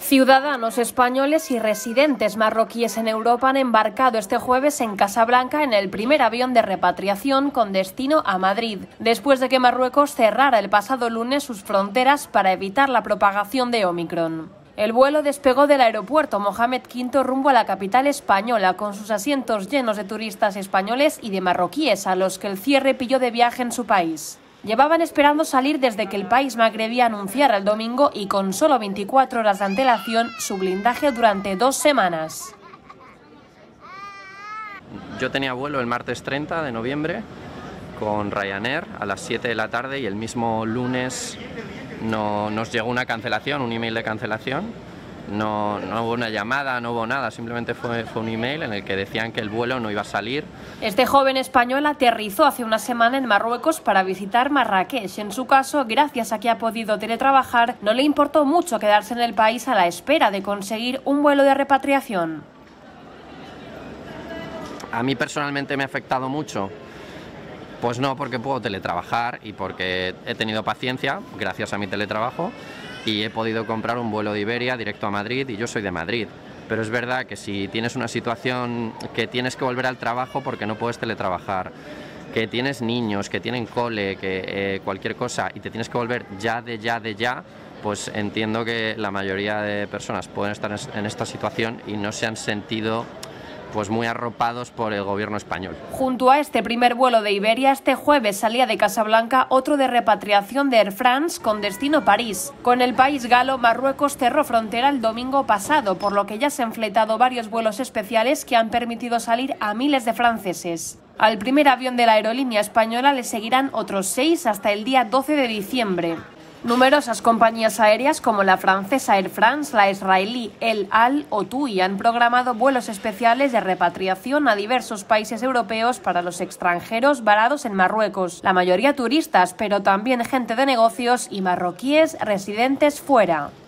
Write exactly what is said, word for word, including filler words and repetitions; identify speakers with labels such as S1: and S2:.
S1: Ciudadanos españoles y residentes marroquíes en Europa han embarcado este jueves en Casablanca en el primer avión de repatriación con destino a Madrid, después de que Marruecos cerrara el pasado lunes sus fronteras para evitar la propagación de Ómicron. El vuelo despegó del aeropuerto Mohamed quinto rumbo a la capital española, con sus asientos llenos de turistas españoles y de marroquíes a los que el cierre pilló de viaje en su país. Llevaban esperando salir desde que el país magrebí anunciara el domingo y con solo veinticuatro horas de antelación su blindaje durante dos semanas.
S2: Yo tenía vuelo el martes treinta de noviembre con Ryanair a las siete de la tarde y el mismo lunes no, nos llegó una cancelación, un email de cancelación. No, no hubo una llamada, no hubo nada, simplemente fue, fue un email en el que decían que el vuelo no iba a salir.
S1: Este joven español aterrizó hace una semana en Marruecos para visitar Marrakech. En su caso, gracias a que ha podido teletrabajar, no le importó mucho quedarse en el país a la espera de conseguir un vuelo de repatriación.
S2: A mí personalmente me ha afectado mucho. Pues no, porque puedo teletrabajar y porque he tenido paciencia, gracias a mi teletrabajo, y he podido comprar un vuelo de Iberia directo a Madrid, y yo soy de Madrid. Pero es verdad que si tienes una situación que tienes que volver al trabajo porque no puedes teletrabajar, que tienes niños, que tienen cole, que eh, cualquier cosa, y te tienes que volver ya de ya de ya, pues entiendo que la mayoría de personas pueden estar en esta situación y no se han sentido pues muy arropados por el gobierno español.
S1: Junto a este primer vuelo de Iberia, este jueves salía de Casablanca otro de repatriación de Air France con destino París. Con el país galo, Marruecos cerró frontera el domingo pasado, por lo que ya se han fletado varios vuelos especiales que han permitido salir a miles de franceses. Al primer avión de la aerolínea española le seguirán otros seis hasta el día doce de diciembre. Numerosas compañías aéreas como la francesa Air France, la israelí El Al o TUI han programado vuelos especiales de repatriación a diversos países europeos para los extranjeros varados en Marruecos, la mayoría turistas, pero también gente de negocios y marroquíes residentes fuera.